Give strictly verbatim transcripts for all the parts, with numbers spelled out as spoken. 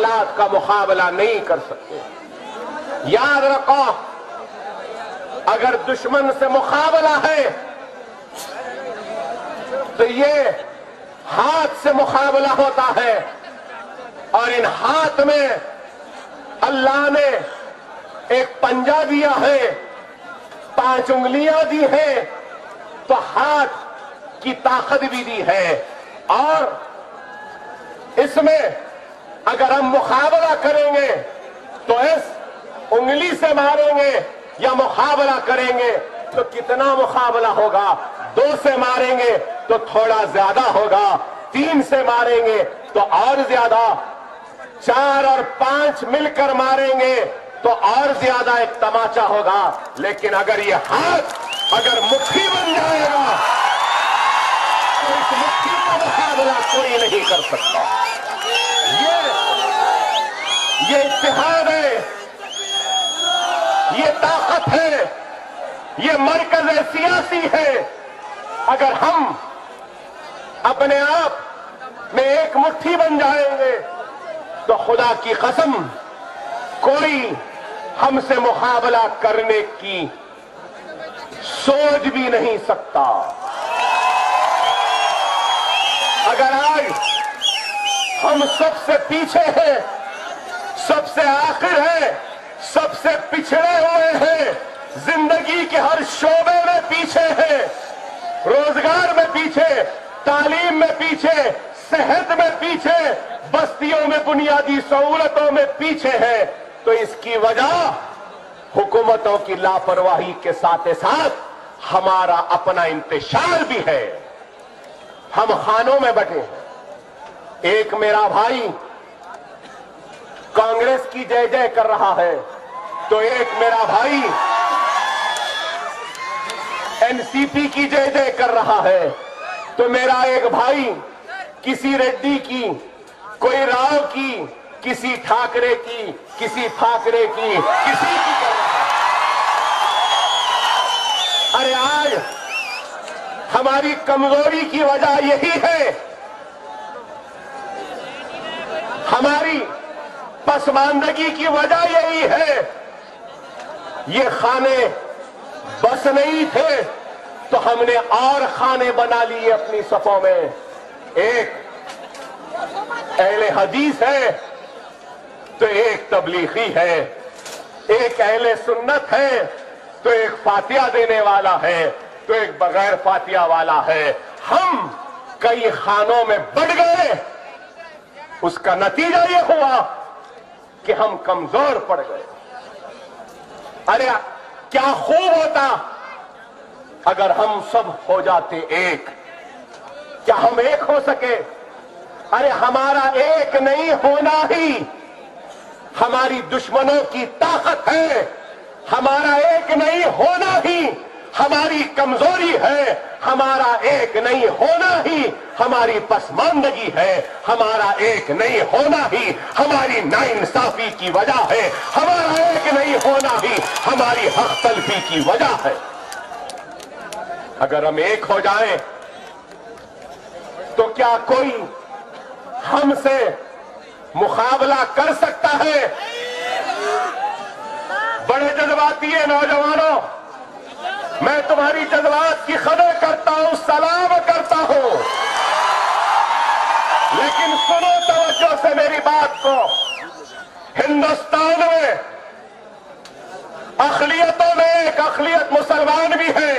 हालात का मुकाबला नहीं कर सकते। याद रखो, अगर दुश्मन से मुकाबला है तो ये हाथ से मुकाबला होता है, और इन हाथ में अल्लाह ने एक पंजा दिया है, पांच उंगलियां दी है, तो हाथ की ताकत भी दी है। और इसमें अगर हम मुकाबला करेंगे तो इस उंगली से मारेंगे या मुकाबला करेंगे तो कितना मुकाबला होगा? दो से मारेंगे तो थोड़ा ज्यादा होगा, तीन से मारेंगे तो और ज्यादा, चार और पांच मिलकर मारेंगे तो और ज्यादा एक तमाचा होगा। लेकिन अगर ये हाथ अगर मुट्ठी बन जाएगा तो इस मुट्ठी का मुकाबला कोई नहीं कर सकता। ये ये इत्तेहाद है, ये ताकत है, ये मरकज सियासी है। अगर हम अपने आप में एक मुट्ठी बन जाएंगे तो खुदा की कसम कोई हमसे मुकाबला करने की सोच भी नहीं सकता। अगर आज हम सबसे पीछे हैं, सबसे आखिर है, सबसे पिछड़े हुए हैं, जिंदगी के हर शोबे में पीछे हैं, रोजगार में पीछे, तालीम में पीछे, सेहत में पीछे, बस्तियों में बुनियादी सहूलतों में पीछे है, तो इसकी वजह हुकूमतों की लापरवाही के साथ साथ हमारा अपना इंतशार भी है। हम खानों में बैठे हैं। एक मेरा भाई कांग्रेस की जय जय कर रहा है, तो एक मेरा भाई एनसीपी की जय जय कर रहा है, तो मेरा एक भाई किसी रेड्डी की, कोई राव की, किसी ठाकरे की, किसी फाकरे की, किसी की कर रहा है। अरे आज हमारी कमजोरी की वजह यही है, हमारी पसमानदगी की वजह यही है। ये खाने बस नहीं थे तो हमने और खाने बना लिए अपनी सफों में। एक अहले हदीस है तो एक तबलीगी है, एक अहले सुन्नत है तो एक फातिहा देने वाला है, तो एक बगैर फातिहा वाला है। हम कई खानों में बढ़ गए, उसका नतीजा यह हुआ कि हम कमजोर पड़ गए। अरे क्या खूब होता अगर हम सब हो जाते एक। क्या हम एक हो सके? अरे हमारा एक नहीं होना ही हमारी दुश्मनों की ताकत है, हमारा एक नहीं होना ही हमारी कमजोरी है, हमारा एक नहीं होना ही हमारी पसमानदगी है, हमारा एक नहीं होना ही हमारी नाइंसाफी की वजह है, हमारा एक नहीं होना ही हमारी हक तलफी की वजह है। अगर हम एक हो जाएं तो क्या कोई हमसे मुकाबला कर सकता है? बड़े जज्बाती है नौजवानों, मैं तुम्हारी जज्बात की कदर करता हूं, सलाम करता हूं, लेकिन सुनो तवज्जो से मेरी बात को। हिंदुस्तान में अक़लियतों में एक अक़लियत मुसलमान भी है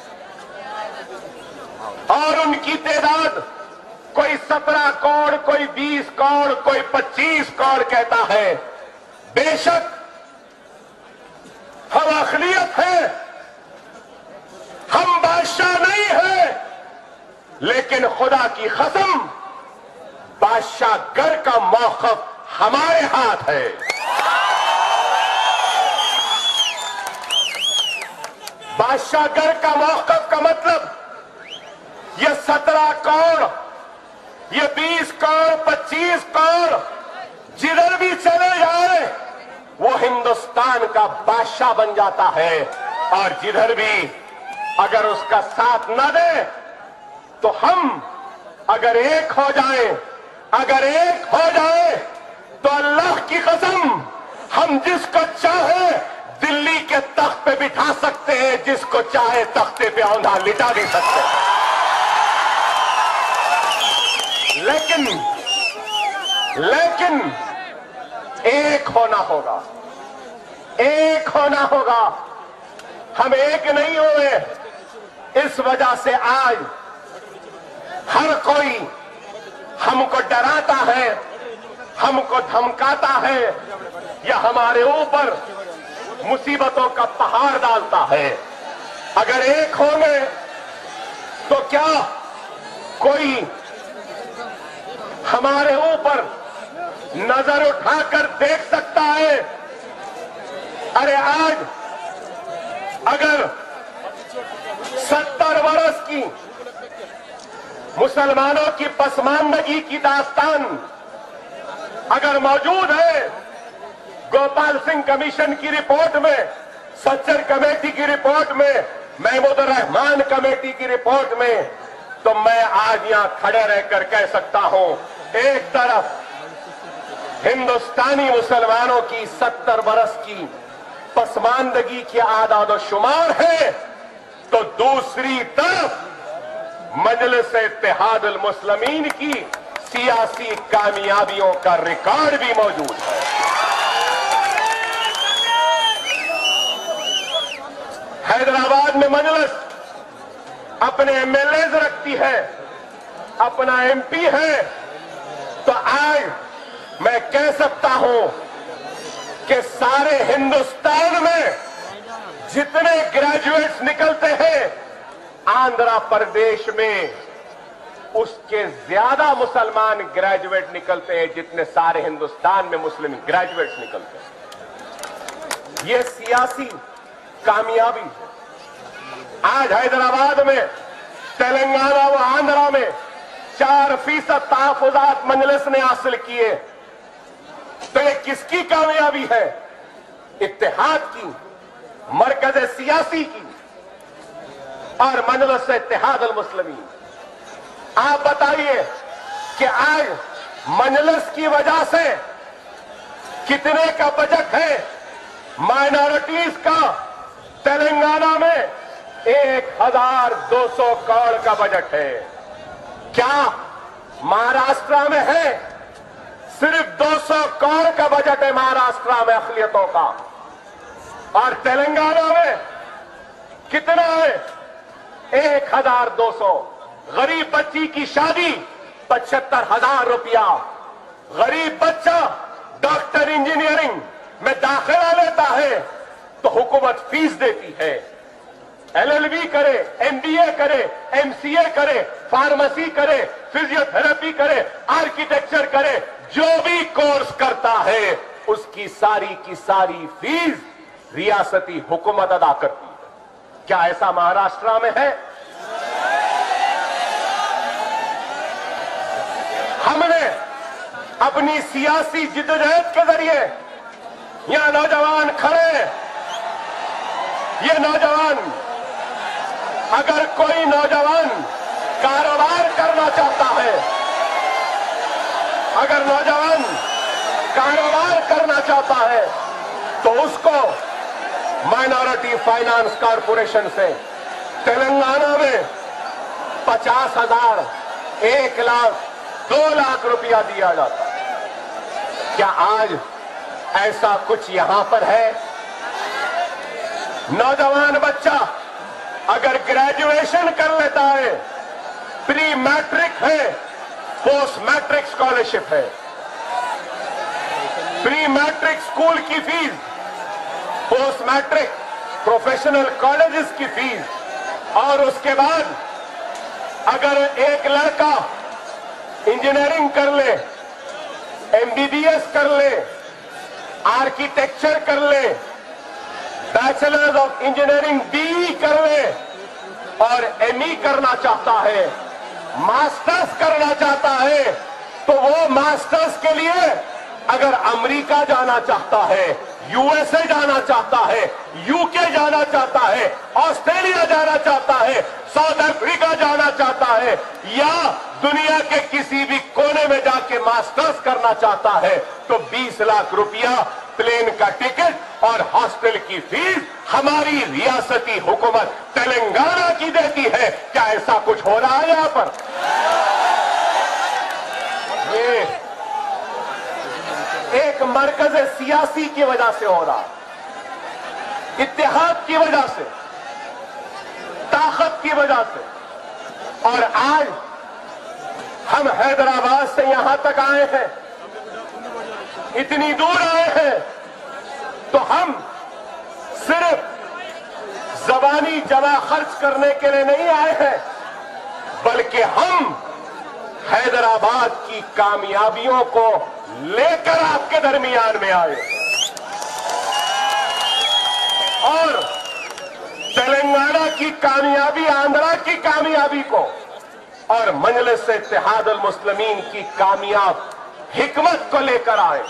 और उनकी तादाद कोई सत्रह करोड़, कोई बीस करोड़, कोई पच्चीस करोड़ कहता है। बेशक हम अक़लियत हैं, हम बादशाह नहीं हैं, लेकिन खुदा की कसम बादशाह घर का मौक़िफ़ हमारे हाथ है। बादशाह घर का मौक़िफ़ का मतलब ये सत्रह करोड़, ये बीस करोड़, पच्चीस करोड़ जिधर भी चले जाए वो हिंदुस्तान का बादशाह बन जाता है, और जिधर भी अगर उसका साथ न दे तो हम अगर एक हो जाए, अगर एक हो जाए तो अल्लाह की कसम, हम जिसको चाहे दिल्ली के तख्त पे बिठा सकते हैं, जिसको चाहे तख्ते पे औंधा लिटा नहीं सकते। लेकिन लेकिन एक होना होगा, एक होना होगा। हम एक नहीं हुए, इस वजह से आज हर कोई हमको डराता है, हमको धमकाता है, या हमारे ऊपर मुसीबतों का पहाड़ डालता है। अगर एक होंगे तो क्या कोई हमारे ऊपर नजर उठाकर देख सकता है? अरे आज अगर सत्तर वर्ष की मुसलमानों की पसमानदगी की दास्तान अगर मौजूद है गोपाल सिंह कमीशन की रिपोर्ट में, सच्चर कमेटी की रिपोर्ट में, महमूद रहमान कमेटी की रिपोर्ट में, तो मैं आज यहां खड़े रहकर कह सकता हूं, एक तरफ हिंदुस्तानी मुसलमानों की सत्तर बरस की पसमानदगी की आदाद और शुमार है, तो दूसरी तरफ मजलिस इत्तेहादुल मुस्लिमीन की सियासी कामयाबियों का रिकॉर्ड भी मौजूद है। हैदराबाद में मजलिस अपने एमएलए रखती है, अपना एमपी है, तो आज मैं कह सकता हूं कि सारे हिंदुस्तान में जितने ग्रेजुएट्स निकलते हैं, आंध्र प्रदेश में उसके ज्यादा मुसलमान ग्रेजुएट निकलते हैं जितने सारे हिंदुस्तान में मुस्लिम ग्रेजुएट्स निकलते हैं। ये सियासी कामयाबी है। आज हैदराबाद में, तेलंगाना व आंध्रा में चार फीसद तहफुजात मजलिस ने हासिल किए, तो ये किसकी कामयाबी है? इत्तेहाद की, मरकज सियासी की और मजलिस इत्तेहादुल मुस्लिमीन। आप बताइए कि आज मजलिस की वजह से कितने का बजट है माइनॉरिटीज का? तेलंगाना में एक हजार दो सौ करोड़ का बजट है। क्या महाराष्ट्र में है? सिर्फ दो सौ करोड़ का बजट है महाराष्ट्र में अक़लियतों का। और तेलंगाना में कितना है? एक हजार दो सौ। गरीब बच्ची की शादी पचहत्तर हजार रुपया। गरीब बच्चा डॉक्टर इंजीनियरिंग में दाखिला लेता है तो हुकूमत फीस देती है। एलएलबी करे, एमबीए करे, एमसीए करे, फार्मेसी करे, फिजियोथेरेपी करे, आर्किटेक्चर करे, जो भी कोर्स करता है उसकी सारी की सारी फीस रियासती हुकूमत अदा करती है। क्या ऐसा महाराष्ट्र में है? हमने अपनी सियासी जिद्दोजहद के जरिए, यहां नौजवान खड़े, ये नौजवान, अगर कोई नौजवान कारोबार करना चाहता है, अगर नौजवान कारोबार करना चाहता है तो उसको माइनॉरिटी फाइनेंस कॉरपोरेशन से तेलंगाना में पचास हजार, एक लाख, दो लाख रुपया दिया जाता है। क्या आज ऐसा कुछ यहां पर है? नौजवान बच्चा अगर ग्रेजुएशन कर लेता है, प्री मैट्रिक है, पोस्ट मैट्रिक स्कॉलरशिप है, प्री मैट्रिक स्कूल की fees, post matric professional colleges की फीस, और उसके बाद अगर एक लड़का इंजीनियरिंग कर ले, एमबीबीएस कर ले, आर्किटेक्चर कर ले, बैचलर्स ऑफ इंजीनियरिंग बी कर ले और एमई करना चाहता है, मास्टर्स करना चाहता है, तो वो मास्टर्स के लिए अगर अमेरिका जाना चाहता है, यूएसए जाना चाहता है, यूके जाना चाहता है, ऑस्ट्रेलिया जाना चाहता है, साउथ अफ्रीका जाना चाहता है, या दुनिया के किसी भी कोने में जाके मास्टर्स करना चाहता है, तो बीस लाख रुपया प्लेन का टिकट और हॉस्टल की फीस हमारी रियासती हुकूमत तेलंगाना की देती है। क्या ऐसा कुछ हो रहा है यहां पर? ये एक मरकज सियासी की वजह से हो रहा, इत्तेहाद की वजह से, ताकत की वजह से। और आज हम हैदराबाद से यहां तक आए हैं, इतनी दूर आए हैं, तो हम सिर्फ जबानी जमा खर्च करने के लिए नहीं आए हैं, बल्कि हम हैदराबाद की कामयाबियों को लेकर आपके दरमियान में आए और तेलंगाना की कामयाबी, आंध्रा की कामयाबी को और मजलिस इत्तेहाद अल मुस्लिमीन की कामयाब हिकमत को लेकर आए।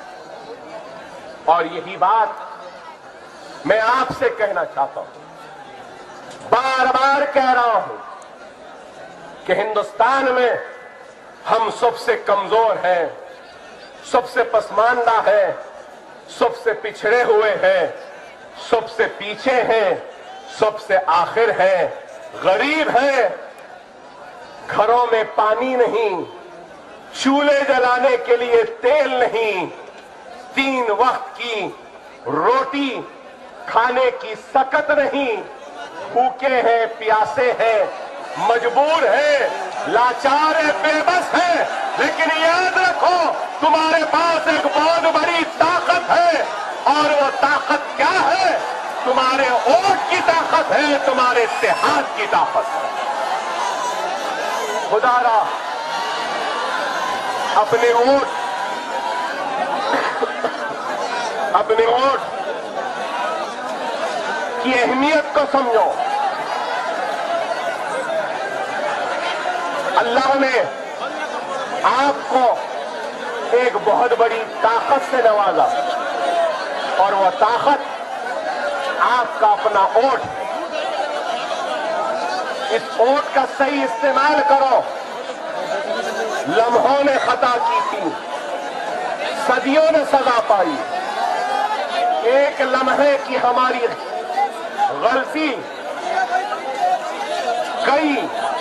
और यही बात मैं आपसे कहना चाहता हूं, बार बार कह रहा हूं कि हिंदुस्तान में हम सबसे कमजोर हैं, सबसे पसमानदा हैं, सबसे पिछड़े हुए हैं, सबसे पीछे हैं, सबसे आखिर हैं, गरीब हैं, घरों में पानी नहीं, चूल्हे जलाने के लिए तेल नहीं, तीन वक्त की रोटी खाने की सकत नहीं, भूखे हैं, प्यासे हैं, मजबूर है, लाचार है, बेबस है। लेकिन याद रखो, तुम्हारे पास एक बहुत बड़ी ताकत है, और वो ताकत क्या है? तुम्हारे वोट की ताकत है, तुम्हारे इत्तेहाद की ताकत है। खुदारा अपने वोट अपने वोट की अहमियत को समझो। अल्लाह ने आपको एक बहुत बड़ी ताकत से नवाजा, और वह ताकत आपका अपना वोट। इस वोट का सही इस्तेमाल करो। लम्हों ने खता की थी, सदियों ने सजा पाई। एक लम्हे की हमारी गलती कई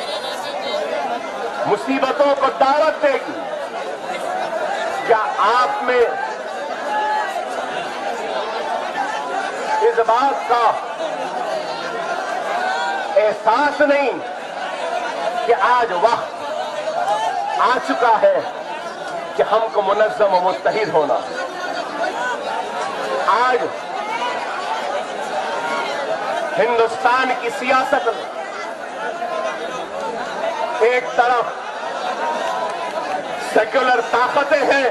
मुसीबतों को दावत देगी। क्या आप में इस बात का एहसास नहीं कि आज वक्त आ चुका है कि हमको मुनज़्ज़म और मुत्तहिद होना? आज हिंदुस्तान की सियासत में एक तरफ सेक्युलर ताकतें हैं,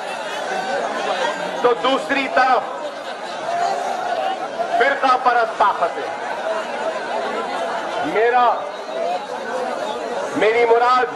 तो दूसरी तरफ फिरका परस्त ताकतें। मेरा मेरी मुराद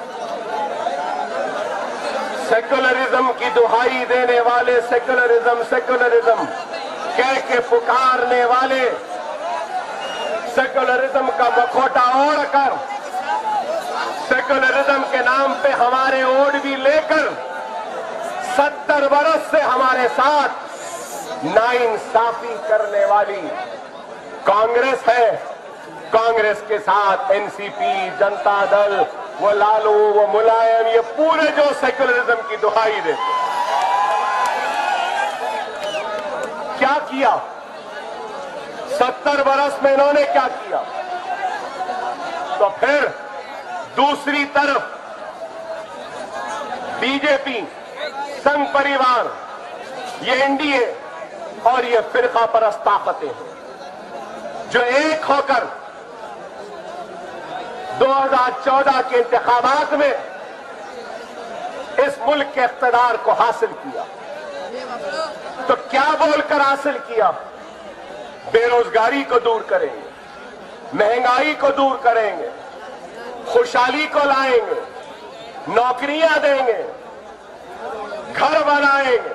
सेक्युलरिज्म की दुहाई देने वाले, सेक्युलरिज्म सेक्युलरिज्म कह के पुकारने वाले, सेक्युलरिज्म का मखौटा ओढ़कर सेक्युलरिज्म के नाम पे हमारे वोट भी लेकर सत्तर बरस से हमारे साथ नाइंसाफी करने वाली कांग्रेस है। कांग्रेस के साथ एनसीपी, जनता दल, वो लालू, वो मुलायम, ये पूरे जो सेक्युलरिज्म की दुहाई देते। क्या किया सत्तर बरस में इन्होंने? क्या किया? तो फिर दूसरी तरफ बीजेपी, संघ परिवार, ये एनडीए और ये फिरका परस्त ताकतें हैं जो एक होकर दो हज़ार चौदह के इंतखाबात में इस मुल्क के इख्तिदार को हासिल किया। तो क्या बोलकर हासिल किया? बेरोजगारी को दूर करेंगे, महंगाई को दूर करेंगे, खुशहाली को लाएंगे, नौकरियां देंगे, घर बनाएंगे,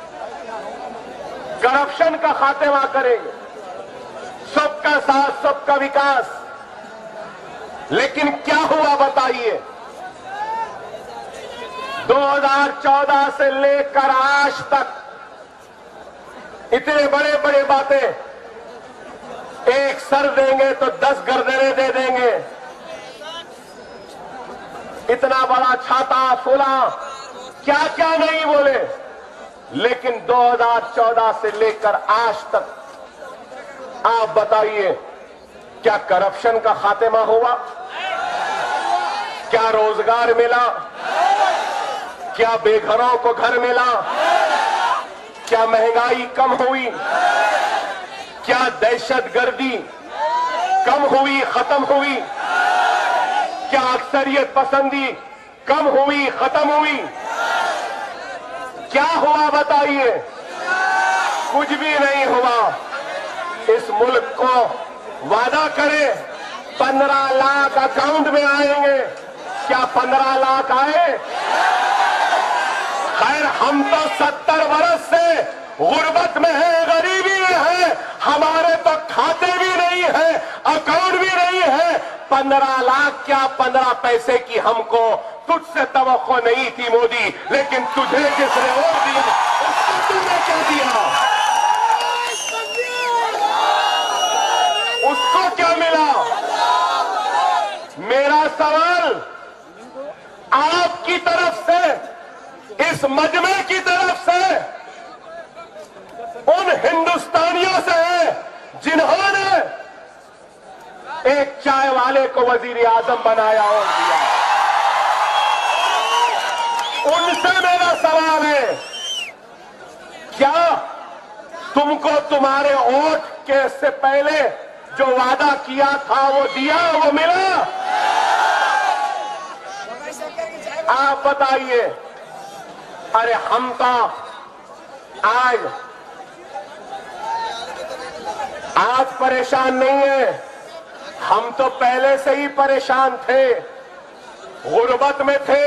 करप्शन का खात्मा करेंगे, सबका साथ सबका विकास। लेकिन क्या हुआ बताइए? दो हज़ार चौदह से लेकर आज तक इतने बड़े बड़े बातें, एक सर देंगे तो दस गर्दनें दे देंगे, इतना बड़ा छाता फूला, क्या क्या नहीं बोले। लेकिन दो हज़ार चौदह से लेकर आज तक आप बताइए, क्या करप्शन का खात्मा हुआ? क्या रोजगार मिला? क्या बेघरों को घर मिला? क्या महंगाई कम हुई? क्या दहशतगर्दी कम हुई, खत्म हुई? क्या अक्सरियत पसंदी कम हुई, खत्म हुई? क्या हुआ बताइए? कुछ भी नहीं हुआ। इस मुल्क को वादा करे पंद्रह लाख अकाउंट में आएंगे, क्या पंद्रह लाख आए? खैर, हम तो सत्तर बरस से गुर्बत में है, गरीबी में है, हमारे तो खाते भी नहीं है, अकाउंट भी नहीं है। पंद्रह लाख क्या पंद्रह पैसे की हमको तुझसे तवक्को नहीं थी मोदी, लेकिन तुझे जिसने वोट दिया उसको तूने क्या दिया? उसको क्या मिला? मेरा सवाल आपकी तरफ से, इस मजमे की तरफ से, उन हिंदुस्तानियों से है जिन्होंने एक चाय वाले को वजीर आजम बनाया और दिया। उनसे मेरा सवाल है, क्या तुमको तुम्हारे वोट के से पहले जो वादा किया था वो दिया, वो मिला? आप बताइए। अरे हम तो आज आज परेशान नहीं है, हम तो पहले से ही परेशान थे, गुर्बत में थे,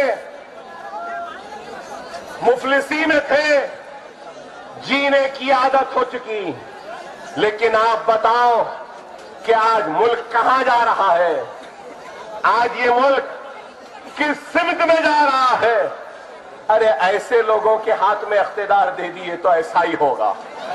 मुफलिसी में थे, जीने की आदत हो चुकी। लेकिन आप बताओ कि आज मुल्क कहां जा रहा है? आज ये मुल्क किस सिमत में जा रहा है? अरे ऐसे लोगों के हाथ में इख्तिदार दे दिए तो ऐसा ही होगा।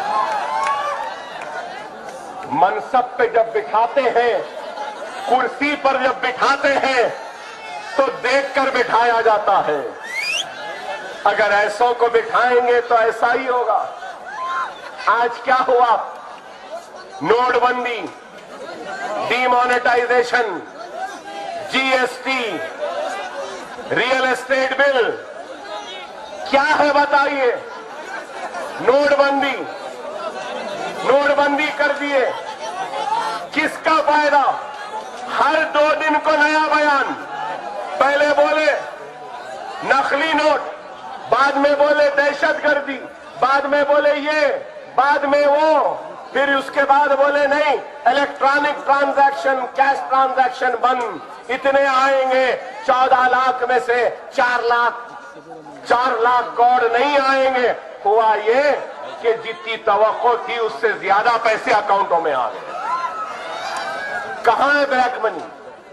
मनसब पे जब बिठाते हैं, कुर्सी पर जब बिठाते हैं तो देखकर बिठाया जाता है। अगर ऐसों को बिठाएंगे तो ऐसा ही होगा। आज क्या हुआ? नोटबंदी, demonetisation, GST, real estate bill, क्या है बताइए? नोटबंदी, नोटबंदी कर दिए, किसका फायदा? हर दो दिन को नया बयान। पहले बोले नकली नोट, बाद में बोले दहशतगर्दी, बाद में बोले ये, बाद में वो, फिर उसके बाद बोले नहीं, इलेक्ट्रॉनिक ट्रांजैक्शन, कैश ट्रांजैक्शन बंद। इतने आएंगे, चौदह लाख में से चार लाख चार लाख करोड़ नहीं आएंगे। हुआ ये कि जितनी तवक्को थी उससे ज्यादा पैसे अकाउंटों में आ गए। कहां है ब्लैक मनी?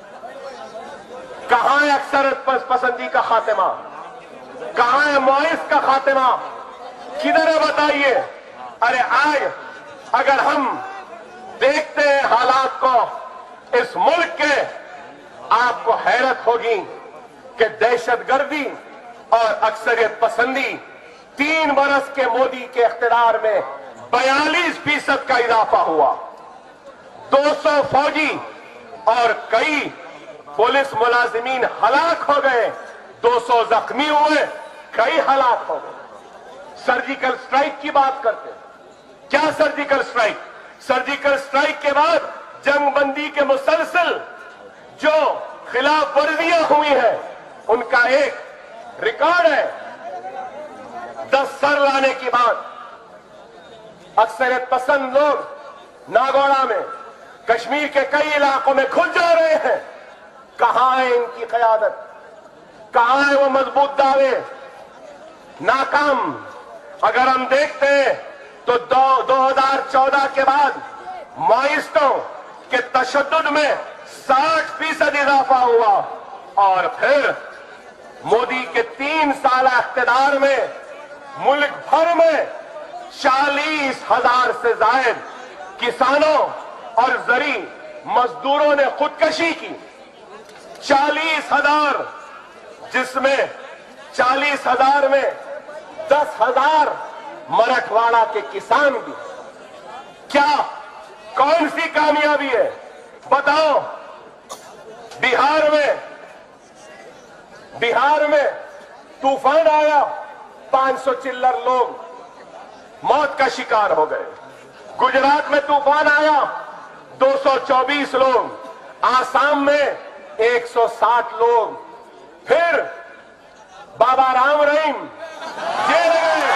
कहां है अक्सरियत पसंदी का खात्मा? कहां है मुआइस का खात्मा? किधर है बताइए? अरे आज अगर हम देखते हैं हालात को इस मुल्क के, आपको हैरत होगी कि दहशतगर्दी और अक्सरियत पसंदी तीन बरस के मोदी के इख्तिदार में बयालीस फीसद का इजाफा हुआ। दो सौ फौजी और कई पुलिस मुलाजिमीन हलाक हो गए, दो सौ जख्मी हुए, कई हलाक हो गए। सर्जिकल स्ट्राइक की बात करते हैं। क्या सर्जिकल स्ट्राइक? सर्जिकल स्ट्राइक के बाद जंगबंदी के मुसलसल जो खिलाफ वर्जियां हुई हैं, उनका एक रिकॉर्ड है। दस सर लाने के बाद अक्सरियत पसंद लोग नागौड़ा में, कश्मीर के कई इलाकों में घुस जा रहे हैं। कहां है इनकी क़यादत? कहां है वो मजबूत दावे? नाकाम। अगर हम देखते हैं तो दो हज़ार चौदह के बाद माइस्टों के तशद्दुद में साठ फीसद इजाफा हुआ और फिर मोदी के तीन साल इख्तिदार में मुल्क भर में चालीस हजार से जायद किसानों और जरी मजदूरों ने खुदकशी की। चालीस हजार, जिसमें चालीस हजार में दस हजार मराठवाड़ा के किसान भी। क्या कौन सी कामयाबी है बताओ? बिहार में बिहार में तूफान आया, पांच सौ चिल्लर लोग मौत का शिकार हो गए। गुजरात में तूफान आया, दो सौ चौबीस लोग। आसाम में एक सौ साठ लोग। फिर बाबा राम रहीम जेल गए,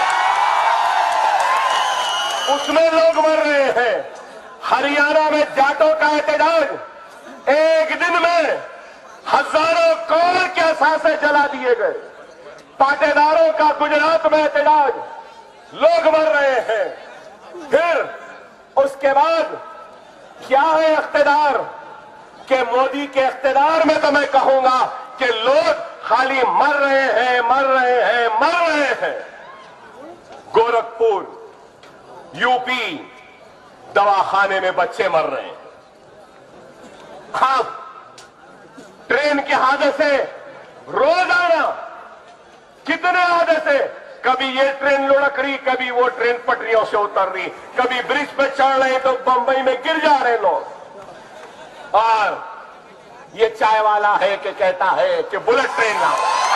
उसमें लोग मर रहे हैं। हरियाणा में जाटों का एहतजाज, एक दिन में हजारों करोड़ के असासे जला दिए गए। पाटेदारों का गुजरात में एहतजाज, लोग मर रहे हैं। फिर उसके बाद क्या है इख्तिदार के? मोदी के इख्तिदार में तो मैं कहूंगा कि लोग खाली मर रहे हैं, मर रहे हैं, मर रहे हैं। गोरखपुर, यूपी, दवाखाने में बच्चे मर रहे हैं। हाँ, ट्रेन के हादसे रोजाना, कितने हादसे? कभी ये ट्रेन लुढ़क रही, कभी वो ट्रेन पटरियों से उतर रही, कभी ब्रिज पे चढ़ रहे तो बंबई में गिर जा रहे लोग। और ये चाय वाला है कि कहता है कि बुलेट ट्रेन लाओ।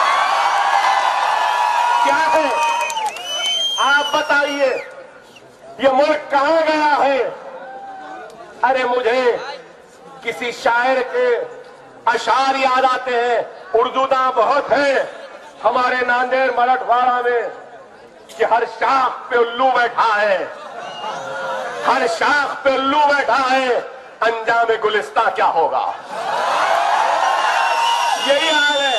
क्या है आप बताइए, ये मुल्क कहां गया है? अरे मुझे किसी शायर के अशार याद आते हैं। उर्दूदा बहुत है हमारे नांदेड़ मराठवाड़ा में कि हर शाख पे उल्लू बैठा है, हर शाख पे उल्लू बैठा है, अंजाम गुलिस्ता क्या होगा? यही हाल है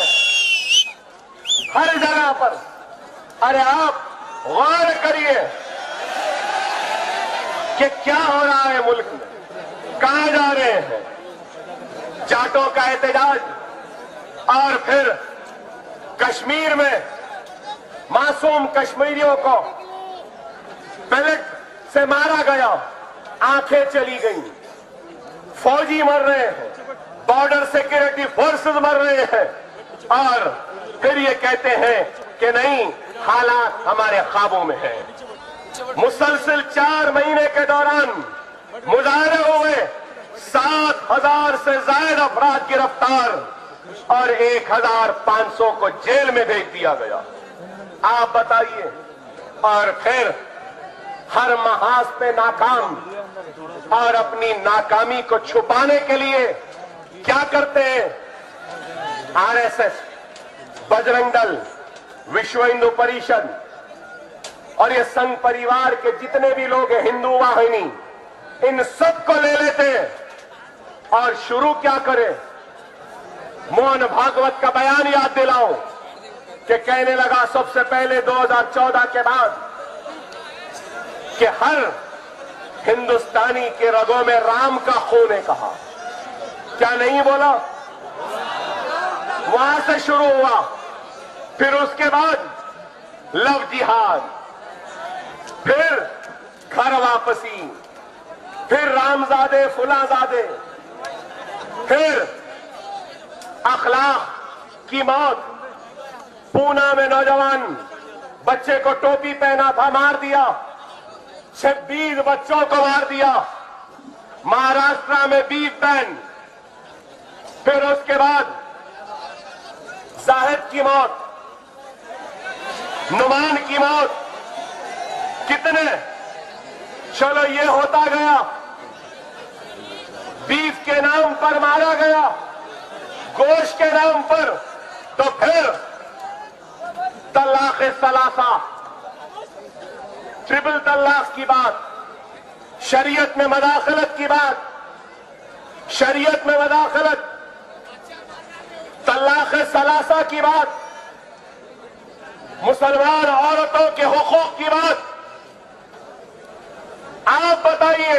हर जगह पर। अरे आप गौर करिए कि क्या हो रहा है मुल्क में, कहां जा रहे हैं। जाटों का एहतजाज, और फिर कश्मीर में मासूम कश्मीरियों को पेलेट से मारा गया, आंखें चली गई, फौजी मर रहे हैं, बॉर्डर सिक्योरिटी फोर्सेस मर रहे हैं, और फिर ये कहते हैं कि नहीं, हालात हमारे काबू में है। मुसलसल चार महीने के दौरान मुजाहरे हुए, सात हजार से ज्यादा अफराद गिरफ्तार और एक हजार पांच सौ को जेल में भेज दिया गया। आप बताइए। और फिर हर महाज पे नाकाम, और अपनी नाकामी को छुपाने के लिए क्या करते हैं? आरएसएस, बजरंग दल, विश्व हिंदू परिषद और ये संघ परिवार के जितने भी लोग हैं, हिंदू वाहिनी, इन सबको ले लेते हैं और शुरू क्या करें? मोहन भागवत का बयान याद दिलाऊं कि कहने लगा सबसे पहले दो हज़ार चौदह के बाद कि हर हिंदुस्तानी के रगों में राम का खून है। कहा क्या नहीं बोला? वहां से शुरू हुआ। फिर उसके बाद लव जिहाद, फिर घर वापसी, फिर रामजादे फुलाजादे, फिर अखलाक की मौत। पूना में नौजवान बच्चे को टोपी पहना था, मार दिया। छब्बीस बच्चों को मार दिया। महाराष्ट्र में बीफ बैन। फिर उसके बाद जाहिद की मौत, नुमान की मौत। कितने? चलो ये होता गया, बीफ के नाम पर मारा गया, गोश्त के नाम पर। तो फिर तलाक सलासा, ट्रिपल तलाक की बात, शरीयत में मदाखलत की बात, शरीयत में मदाखलत, तलाक सलासा की बात, मुसलमान औरतों के हुकूक की बात। आप बताइए,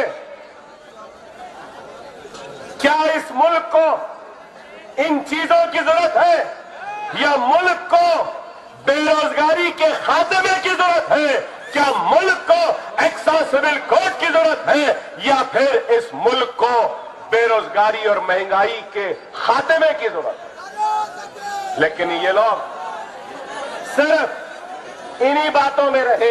क्या इस मुल्क को इन चीजों की जरूरत है? या मुल्क को बेरोजगारी के खात्मे की जरूरत है? क्या मुल्क को एक्सा सिविल कोड की जरूरत है या फिर इस मुल्क को बेरोजगारी और महंगाई के खात्मे की जरूरत है? लेकिन ये लोग सिर्फ इन्हीं बातों में रहे।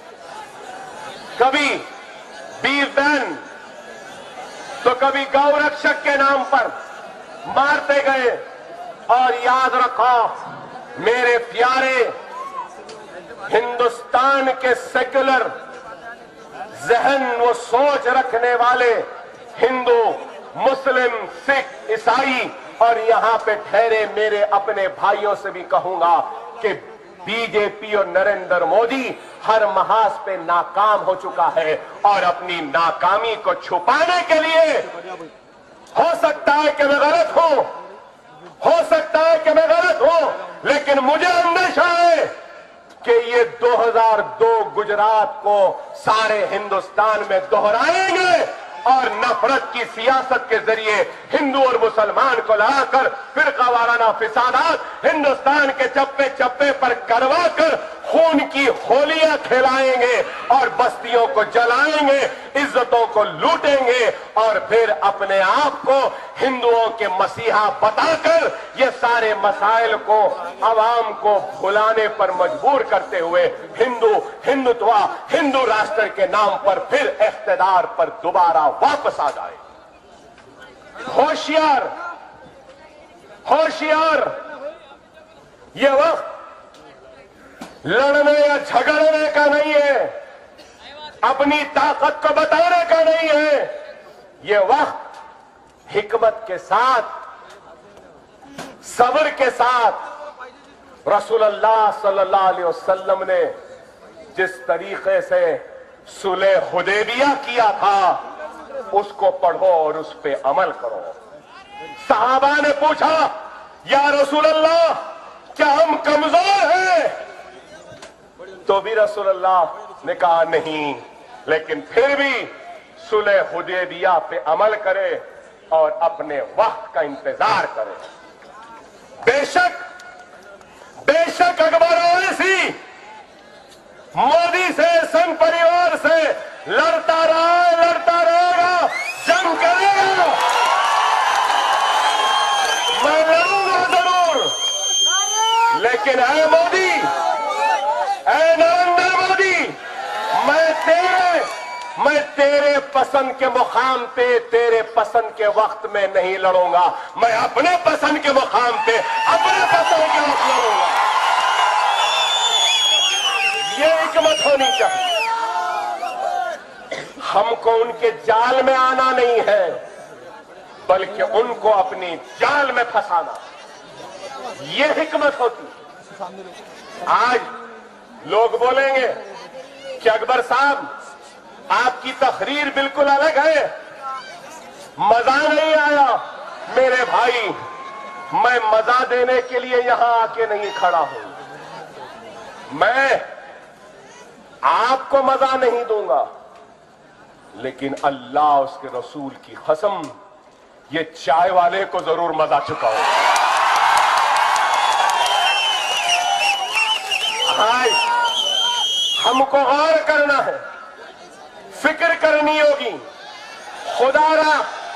कभी बीफ बैन तो कभी गौ रक्षक के नाम पर मारते गए। और याद रखो मेरे प्यारे, हिंदुस्तान के सेक्युलर जहन वो सोच रखने वाले हिंदू, मुस्लिम, सिख, ईसाई और यहां पे ठहरे मेरे अपने भाइयों से भी कहूंगा कि बीजेपी और नरेंद्र मोदी हर महाज पे नाकाम हो चुका है और अपनी नाकामी को छुपाने के लिए, हो सकता है कि मैं गलत हूं, हो सकता है कि मैं गलत हूं, लेकिन मुझे अंदेशा है कि ये दो हज़ार दो गुजरात को सारे हिंदुस्तान में दोहराएंगे और नफरत की सियासत के जरिए हिंदू और मुसलमान को लड़ाकर फिरका वाराना फिसादात हिंदुस्तान के चप्पे चप्पे पर करवाकर खून की होलियां खिलाएंगे और बस्तियों को जलाएंगे, इज्जतों को लूटेंगे और फिर अपने आप को हिंदुओं के मसीहा बताकर ये सारे मसाइल को अवाम को भुलाने पर मजबूर करते हुए हिंदू हिंदुत्व हिंदू राष्ट्र के नाम पर फिर इख्तिदार पर दोबारा वापस आ जाए। होशियार, होशियार, ये वक्त लड़ने या झगड़ने का नहीं है, अपनी ताकत को बताने का नहीं है। ये वक्त हिकमत के साथ, सब्र के साथ रसूलुल्लाह सल्लल्लाहु अलैहि वसल्लम ने जिस तरीके से सुलह हुदैबिया किया था उसको पढ़ो और उस पे अमल करो। सहाबा ने पूछा, या रसूलल्लाह क्या हम कमजोर हैं? तो भी रसूलुल्लाह ने कहा नहीं, लेकिन फिर भी सुलह हुदैबिया पे अमल करे और अपने वक्त का इंतजार करे। बेशक बेशक अकबर ओवैसी मोदी से, संघ परिवार से लड़ता रहा, लड़ता रहेगा, जंग करेगा। मैं लड़ूंगा जरूर, लेकिन ऐ मोदी, ऐ नरेंद्र मोदी, मैं तेरे मैं तेरे पसंद के मुकाम पे, तेरे पसंद के वक्त में नहीं लड़ूंगा। मैं अपने पसंद के मुकाम पे, अपने पसंद के वक्त लड़ूंगा। ये हिकमत होनी चाहिए। हमको उनके जाल में आना नहीं है, बल्कि उनको अपनी जाल में फंसाना, ये हिकमत होती। आज लोग बोलेंगे कि अकबर साहब आपकी तकरीर बिल्कुल अलग है, मजा नहीं आया। मेरे भाई, मैं मजा देने के लिए यहां आके नहीं खड़ा हूं। मैं आपको मजा नहीं दूंगा, लेकिन अल्लाह उसके रसूल की कसम, ये चाय वाले को जरूर मजा चुकाओ। आज हमको गौर करना है, फिक्र करनी होगी। खुदारा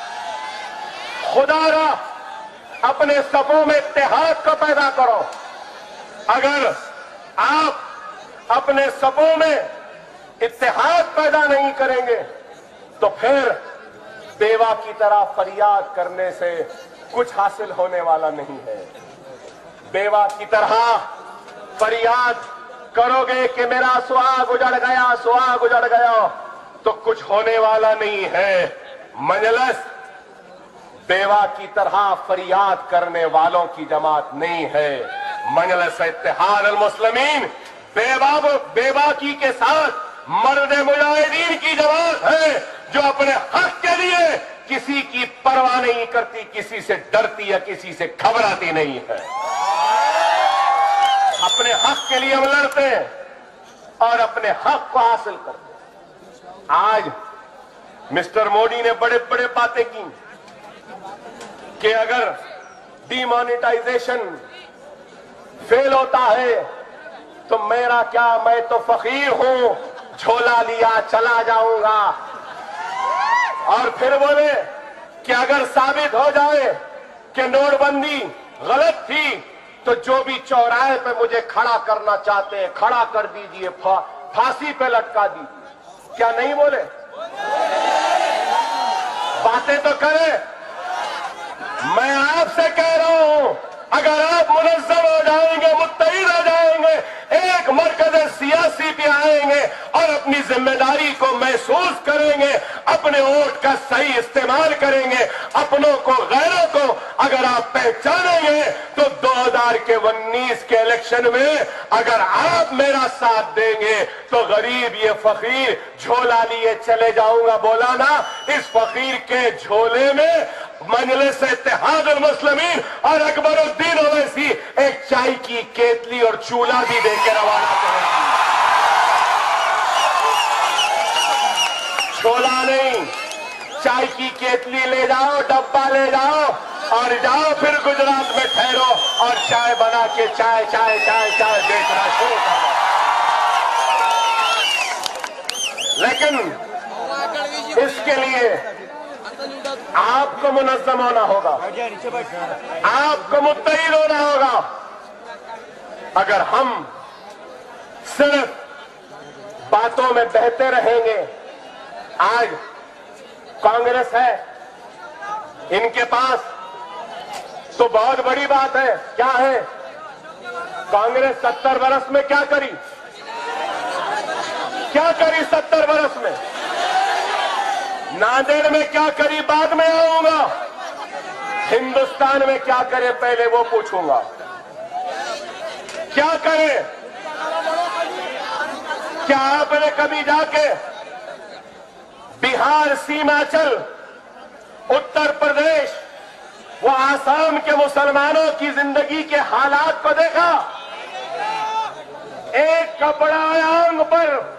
खुदारा अपने सफों में इत्तेहाद को पैदा करो। अगर आप अपने सफों में इत्तेहाद पैदा नहीं करेंगे तो फिर बेवा की तरह फरियाद करने से कुछ हासिल होने वाला नहीं है। बेवा की तरह फरियाद करोगे कि मेरा सुहाग उजड़ गया, सुहाग उजड़ गया, तो कुछ होने वाला नहीं है। मजलिस बेवा की तरह फरियाद करने वालों की जमात नहीं है। मजलिस इत्तेहाद अल मुस्लिमीन बेवा बेबाकी के साथ मर्द मुजाहिदीन की जमात है, जो अपने हक के लिए किसी की परवाह नहीं करती, किसी से डरती या किसी से घबराती नहीं है। अपने हक के लिए हम लड़ते हैं और अपने हक को हासिल करते हैं। आज मिस्टर मोदी ने बड़े बड़े बातें की कि अगर डिमोनेटाइजेशन फेल होता है तो मेरा क्या, मैं तो फकीर हूं, झोला लिया चला जाऊंगा। और फिर बोले कि अगर साबित हो जाए कि नोटबंदी गलत थी तो जो भी चौराहे पे मुझे खड़ा करना चाहते हैं खड़ा कर दीजिए, फा, फांसी पे लटका दीजिए। क्या नहीं बोले? बातें तो करें। मैं आपसे कह रहा हूं, अगर आप मुनज़्ज़म हो जाएंगे, मुत्तहिद हो जाएंगे, एक मरकज़ सियासी पे आएंगे और अपनी जिम्मेदारी को महसूस करेंगे, अपने वोट का सही इस्तेमाल करेंगे, अपनों को गैरों को अगर आप पहचानेंगे तो दो हजार के उन्नीस के इलेक्शन में अगर आप मेरा साथ देंगे तो गरीब ये फकीर झोला लिए चले जाऊंगा बोला ना, इस फकीर के झोले में मजलिस इत्तेहादुल मुस्लिमीन और अकबरुद्दीन ओवैसी एक चाय की केतली और चूल्हा भी देकर रवाना करेगी। छोला नहीं, चाय की केतली ले जाओ, डब्बा ले जाओ और जाओ फिर गुजरात में ठहरो और चाय बना के चाय चाय चाय चाय बेचना शुरू करो। लेकिन इसके लिए आपको मुनज़्ज़म होना होगा, आपको मुत्तहिद होना होगा। अगर हम सिर्फ बातों में बहते रहेंगे, आज कांग्रेस है इनके पास तो बहुत बड़ी बात है। क्या है? कांग्रेस सत्तर बरस में क्या करी? क्या करी सत्तर बरस में? नांदेड़ में क्या करी बाद में आऊंगा, हिंदुस्तान में क्या करे पहले वो पूछूंगा। क्या करे? क्या आपने कभी जाके बिहार, सीमांचल, उत्तर प्रदेश, वो आसाम के मुसलमानों की जिंदगी के हालात को देखा? एक कपड़ा आंग पर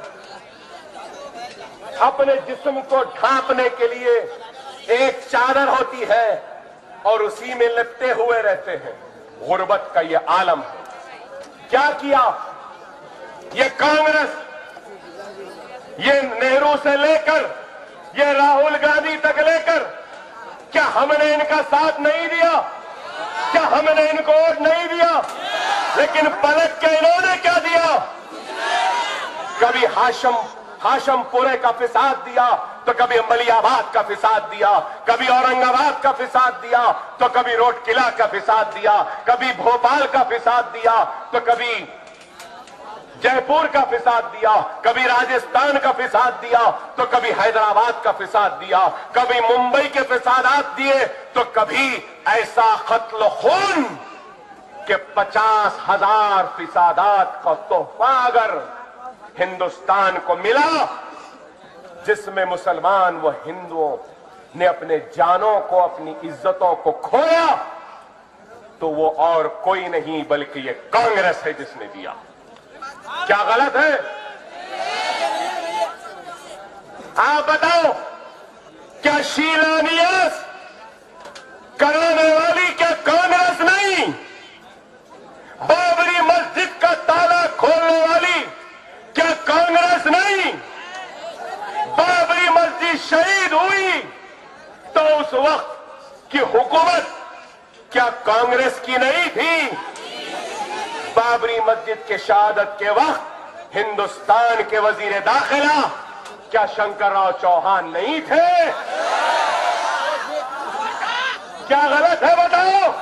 अपने जिस्म को ढांपने के लिए एक चादर होती है और उसी में लिपटे हुए रहते हैं। गुर्बत का ये आलम है। क्या किया ये कांग्रेस, ये नेहरू से लेकर ये राहुल गांधी तक लेकर, क्या हमने इनका साथ नहीं दिया? क्या हमने इनको वोट नहीं दिया? लेकिन पलट के इन्होंने क्या दिया? कभी हाशम हाशमपुरे का फिसाद दिया तो कभी मलियाबाद का फिसाद दिया, कभी औरंगाबाद का फिसाद दिया तो कभी रोडकिला का फिसाद दिया, कभी भोपाल का फिसाद दिया तो कभी जयपुर का फिसाद दिया, कभी राजस्थान का फिसाद दिया तो कभी हैदराबाद का फिसाद दिया, कभी मुंबई के फिसादात दिए तो कभी ऐसा कत्ल खून के पचास हजार फिसादात का तोहफा अगर हिंदुस्तान को मिला जिसमें मुसलमान व हिंदुओं ने अपने जानों को, अपनी इज्जतों को खोया, तो वो और कोई नहीं बल्कि ये कांग्रेस है जिसने दिया। क्या गलत है? आप बताओ, क्या शिलान्यास कराने वाली क्या कांग्रेस नहीं? बाबरी मस्जिद का ताला खोलने वाली क्या कांग्रेस नहीं? बाबरी मस्जिद शहीद हुई तो उस वक्त की हुकूमत क्या कांग्रेस की नहीं थी? बाबरी मस्जिद के शहादत के वक्त हिंदुस्तान के वजीर दाखिला क्या शंकरराव चौहान नहीं थे? क्या गलत है बताओ?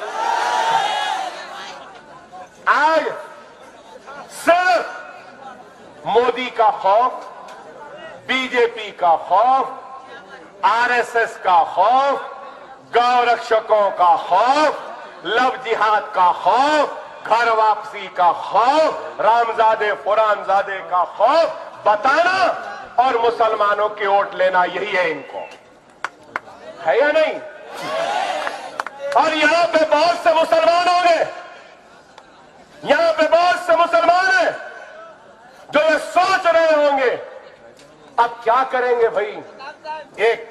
आज सिर्फ मोदी का खौफ, बीजेपी का खौफ, आरएसएस का खौफ, गौ रक्षकों का खौफ, लव जिहाद का खौफ, घर वापसी का खौफ, रामजादे फुरानजादे का खौफ बताना और मुसलमानों के वोट लेना, यही है इनको, है या नहीं? और यहां पे बहुत से मुसलमान होंगे, यहां पे बहुत से मुसलमान हैं जो ये सोच रहे होंगे अब क्या करेंगे भाई। एक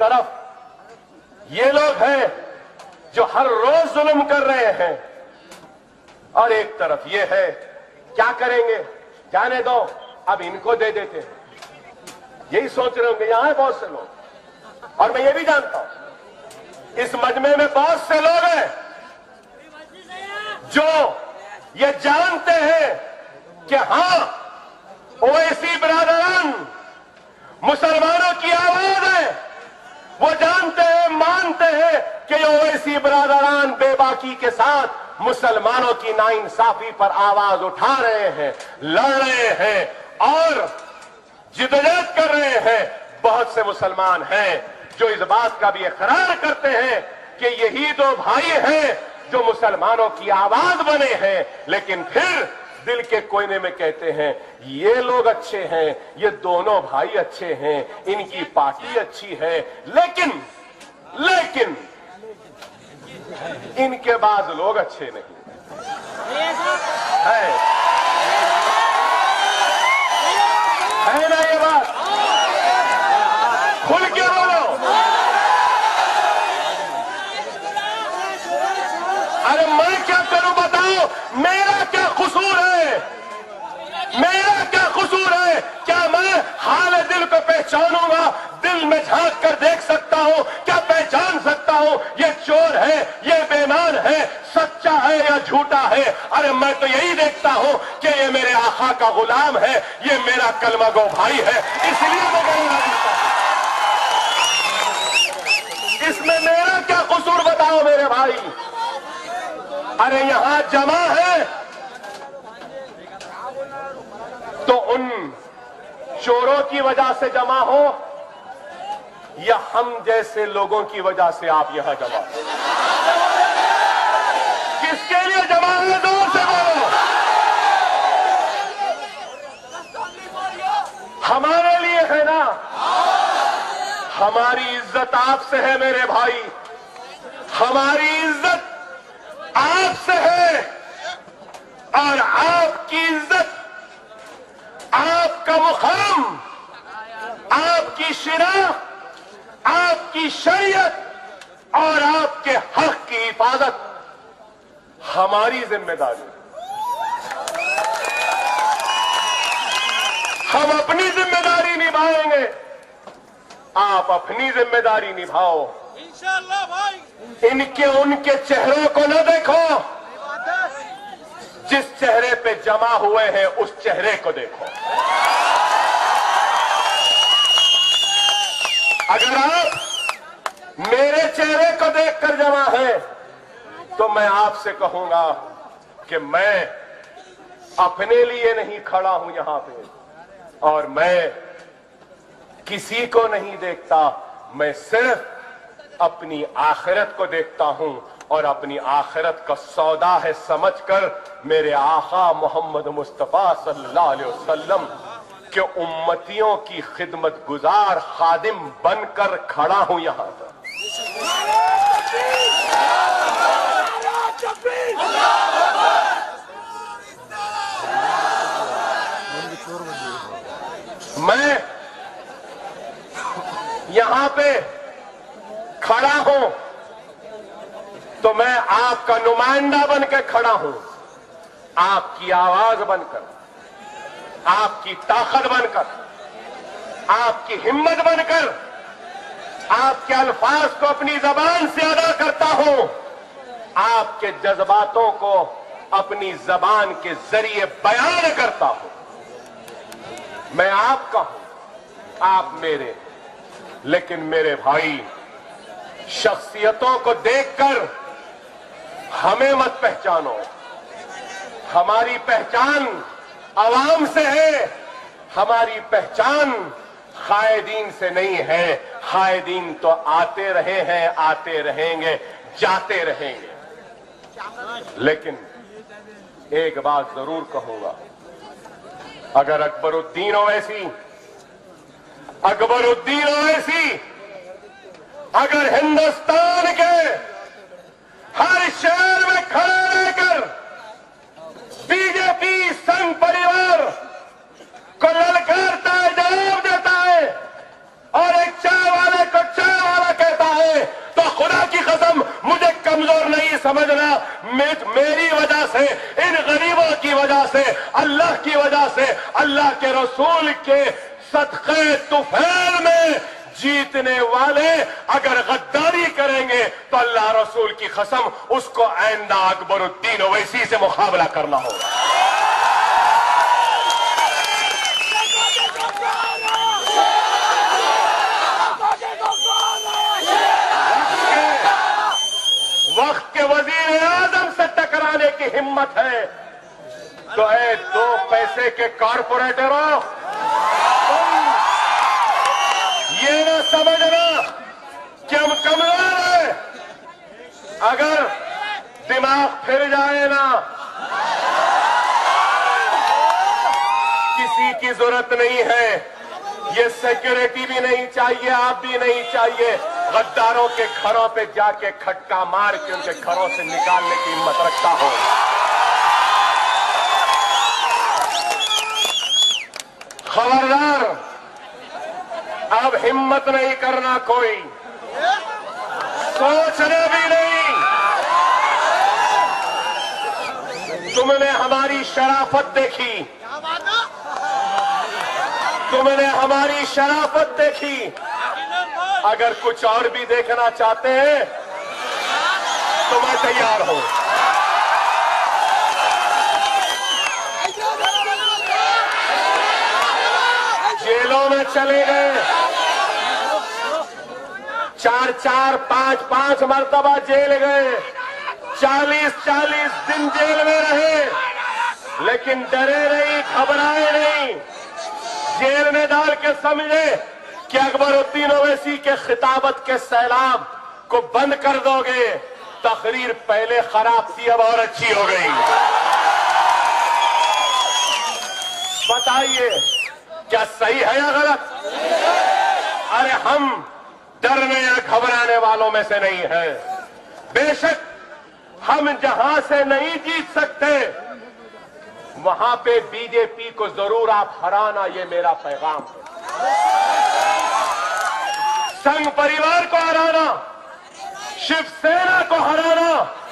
तरफ ये लोग हैं जो हर रोज जुल्म कर रहे हैं और एक तरफ ये है, क्या करेंगे, जाने दो, अब इनको दे देते हैं, यही सोच रहे होंगे। यहां है बहुत से लोग, और मैं ये भी जानता हूं इस मजमे में बहुत से लोग हैं जो ये जानते हैं कि हां, ओवैसी बिरादरान मुसलमानों की आवाज है। वो जानते हैं, मानते हैं कि ओवैसी बिरादरान बेबाकी के साथ मुसलमानों की नाइंसाफी पर आवाज उठा रहे हैं, लड़ रहे हैं और जिद्दोजहद कर रहे हैं। बहुत से मुसलमान हैं जो इस बात का भी इकरार करते हैं कि यही दो भाई हैं जो मुसलमानों की आवाज बने हैं, लेकिन फिर दिल के कोने में कहते हैं ये लोग अच्छे हैं, ये दोनों भाई अच्छे हैं, इनकी पार्टी अच्छी है, लेकिन लेकिन इनके बाद लोग अच्छे नहीं है, है ना ये बात? खुल के बोलो। अरे मैं क्या करूं बताओ, मेरा क्या कसूर है, मेरा क्या कसूर है? क्या मैं हाल दिल को पहचानूंगा, दिल में झांक कर देख सकता हूं? क्या पहचान सकता हूं ये चोर है, ये बेईमान है, सच्चा है या झूठा है? अरे मैं तो यही देखता हूं कि ये मेरे आका का गुलाम है, ये मेरा कलमा गो भाई है, इसलिए मैं गलना देता हूं। इसमें मेरा क्या कसूर बताओ मेरे भाई? अरे यहां जमा है तो उन चोरों की वजह से जमा हो या हम जैसे लोगों की वजह से आप यहां जमा हो? किसके लिए जमा है? जोर से बोलो। हमारे लिए है ना? हमारी इज्जत आपसे है मेरे भाई, हमारी इज्जत आपसे है, और आपकी इज्जत, आपका मुकाम, आपकी शिनाख्त, आपकी शरीयत और आपके हक की हिफाजत हमारी जिम्मेदारी। हम अपनी जिम्मेदारी निभाएंगे, आप अपनी जिम्मेदारी निभाओ। इंशाअल्लाह भाई। इनके उनके चेहरों को न देखो, जिस चेहरे पे जमा हुए हैं उस चेहरे को देखो। अगर आप मेरे चेहरे को देखकर जमा है तो मैं आपसे कहूंगा कि मैं अपने लिए नहीं खड़ा हूं यहां पे, और मैं किसी को नहीं देखता, मैं सिर्फ अपनी आखिरत को देखता हूं, और अपनी आखिरत का सौदा है समझकर मेरे आका मोहम्मद मुस्तफा सल्लल्लाहु अलैहि वसल्लम के उम्मतियों की खिदमत गुजार खादिम बनकर खड़ा हूं यहां पर। मैं यहां पे खड़ा हूं तो मैं आपका नुमाइंदा बनकर खड़ा हूं, आपकी आवाज बनकर, आपकी ताकत बनकर, आपकी हिम्मत बनकर, आपके अल्फाज को अपनी जबान से अदा करता हूं, आपके जज्बातों को अपनी जबान के जरिए बयान करता हूं। मैं आपका हूं, आप मेरे, लेकिन मेरे भाई, शख्सियतों को देखकर हमें मत पहचानो। हमारी पहचान अवाम से है, हमारी पहचान खायदीन से नहीं है। खायदीन तो आते रहे हैं, आते रहेंगे, जाते रहेंगे, लेकिन एक बात जरूर कहूंगा, अगर अकबरुद्दीन ओवैसी अकबरुद्दीन ओवैसी अगर हिंदुस्तान के हर शहर में खड़े रहकर बीजेपी संघ परिवार को ललकारता है, जवाब देता है, और एक चाय वाले को चाय वाला कहता है, तो खुदा की कसम मुझे कमजोर नहीं समझना। मे, मेरी वजह से इन अल्लाह की वजह से, अल्लाह के रसूल के सदक़े तुफैल में जीतने वाले अगर गद्दारी करेंगे तो अल्लाह रसूल की कसम उसको आइंदा अकबरुद्दीन ओवैसी से मुकाबला करना होगा। वक्त के वजीर आजम से टकराने की हिम्मत है तो ए दो पैसे के कारपोरेटरों, ये ना समझना कि हम कमजोर हैं। अगर दिमाग फिर जाए ना, किसी की जरूरत नहीं है, ये सिक्योरिटी भी नहीं चाहिए, आप भी नहीं चाहिए। गद्दारों के घरों पे जाके खटका मार के उनके घरों से निकालने की हिम्मत रखता हो। खबरदार, अब हिम्मत नहीं करना, कोई सोचना भी नहीं। तुमने हमारी शराफत देखी, तुमने हमारी शराफत देखी। अगर कुछ और भी देखना चाहते हैं तो मैं तैयार हूं। जेलों में चले गए, चार चार पांच पांच मरतबा जेल गए, चालीस चालीस दिन जेल में रहे, लेकिन डरे नहीं, घबराए नहीं। जेल में डाल के समझे कि अकबरुद्दीन ओवैसी के खिताबत के सैलाब को बंद कर दोगे। तकरीर पहले खराब थी, अब और अच्छी हो गई। बताइए क्या सही है या गलत? अरे हम डरने या घबराने वालों में से नहीं है। बेशक हम जहां से नहीं जीत सकते वहां पे बीजेपी को जरूर आप हराना, ये मेरा पैगाम है। संघ परिवार को हराना, शिवसेना को हराना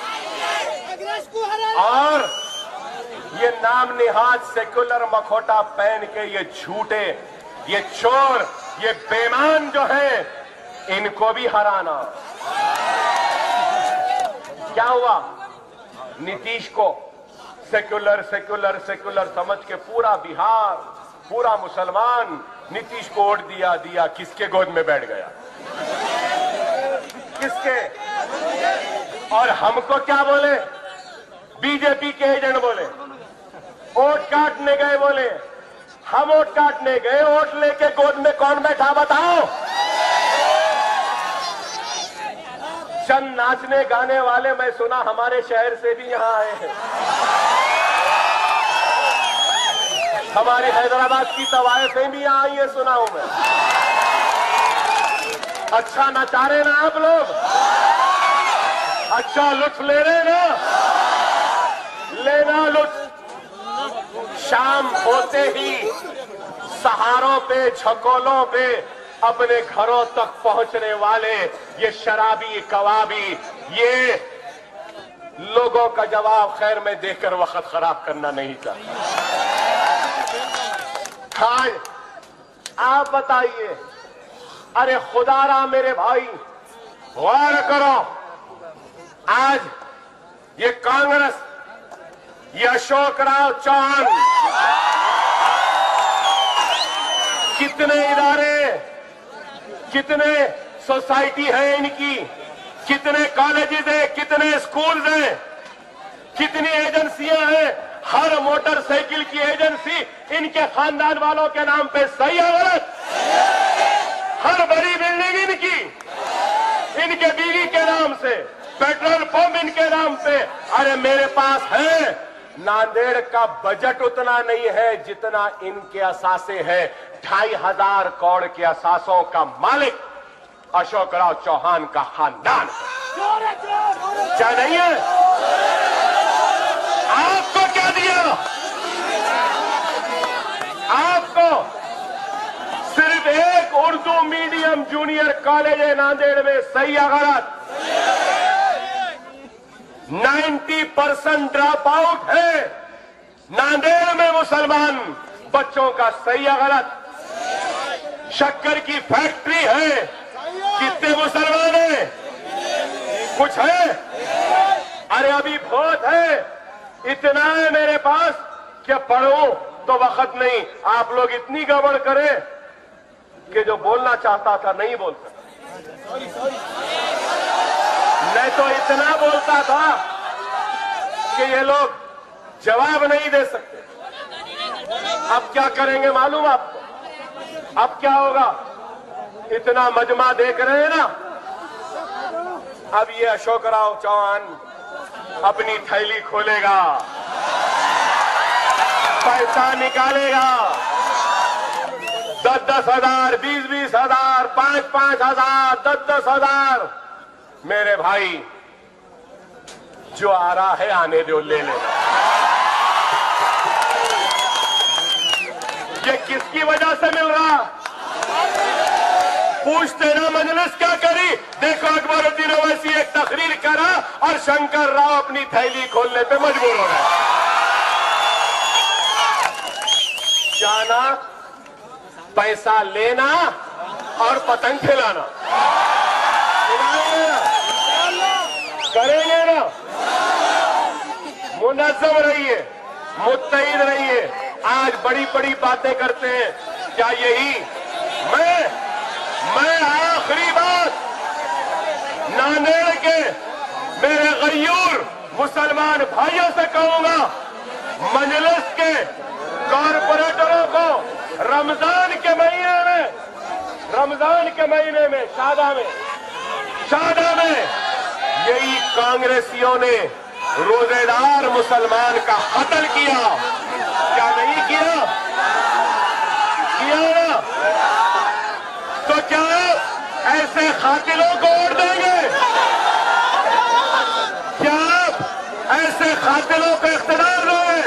और ये नाम निहाद सेक्युलर मखोटा पहन के ये झूठे, ये चोर, ये बेईमान जो है, इनको भी हराना। क्या हुआ? नीतीश को सेक्युलर सेक्युलर सेक्युलर समझ के पूरा बिहार, पूरा मुसलमान नीतीश को वोट दिया दिया किसके गोद में बैठ गया? किसके? और हमको क्या बोले? बीजेपी के एजेंट बोले, वोट काटने गए। बोले हम वोट काटने गए, वोट लेके गोद में कौन बैठा बताओ? चंद नाचने गाने वाले मैं सुना हमारे शहर से भी यहां आए हैं। हमारे हैदराबाद की तवायफें भी यहां आई है, सुना हूं मैं। अच्छा नचा रहे ना आप लोग, अच्छा लुत्फ ले रहे ना, लेना लुत्फ। शाम होते ही सहारों पे, छकोलों पे अपने घरों तक पहुंचने वाले ये शराबी कवाबी, ये लोगों का जवाब खैर मैं देकर वक्त खराब करना नहीं चाहता। हाँ, आप बताइए, अरे खुदारा मेरे भाई गौर करो, आज ये कांग्रेस, ये अशोक राव चौहान, कितने इदारे, कितने सोसाइटी है इनकी, कितने कॉलेजेस हैं, कितने स्कूल्स हैं, कितनी एजेंसियां हैं। हर मोटरसाइकिल की एजेंसी इनके खानदान वालों के नाम पे, सही है गलत? हर बड़ी बिल्डिंग इनकी, इनके बीवी के नाम से, पेट्रोल पंप इनके नाम पे। अरे मेरे पास है, नांदेड़ का बजट उतना नहीं है जितना इनके असासे है। ढाई हजार करोड़ के असासों का मालिक अशोक राव चौहान का खानदान है, क्या नहीं है? आपको क्या दिया? आपको सिर्फ एक उर्दू मीडियम जूनियर कॉलेज है नांदेड़ में, सही है गलत? नब्बे परसेंट ड्रॉप आउट है, नांदेड़ में मुसलमान बच्चों का सही या गलत? शक्कर की फैक्ट्री है, कितने मुसलमान हैं? कुछ है? अरे अभी बहुत है, इतना है मेरे पास कि पढ़ो तो वक्त नहीं। आप लोग इतनी गड़बड़ करें कि जो बोलना चाहता था नहीं बोल सका। मैं तो इतना बोलता था कि ये लोग जवाब नहीं दे सकते। अब क्या करेंगे मालूम आपको? अब क्या होगा? इतना मजमा देख रहे हैं ना, अब ये अशोकराव चौहान अपनी थैली खोलेगा, पैसा निकालेगा, दस दस हजार, बीस बीस हजार, पांच पांच हजार, दस दस हजार। मेरे भाई, जो आ रहा है आने दो, ले लेना। ये किसकी वजह से मिल रहा? पूछते ना मजलिस क्या करी? देखो अकबरुद्दीन ओवैसी एक तकरीर करा और शंकर राव अपनी थैली खोलने पे मजबूर हो गए। जाना, पैसा लेना और पतंग खिलाना, करेंगे ना? मुनज़्ज़म रहिए, मुत्तहिद रहिए। आज बड़ी बड़ी बातें करते हैं, क्या यही? मैं मैं आखिरी बात नांदेड़ के मेरे गयूर मुसलमान भाइयों से कहूंगा, मजलिस के कॉरपोरेटरों को रमजान के महीने में रमजान के महीने में शादा में शादा में यही कांग्रेसियों ने रोजेदार मुसलमान का कत्ल किया, क्या नहीं किया? किया ना? तो क्या ऐसे कातिलों को वोट देंगे? क्या आप ऐसे कातिलों को इख्तियार दोगे?